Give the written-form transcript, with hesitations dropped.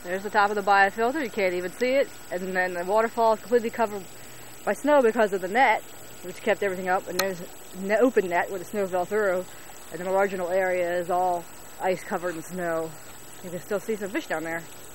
There's the top of the biofilter, you can't even see it. And then the waterfall is completely covered by snow because of the net, which kept everything up. And there's an open net where the snow fell through. And the marginal area is all ice covered in snow. You can still see some fish down there.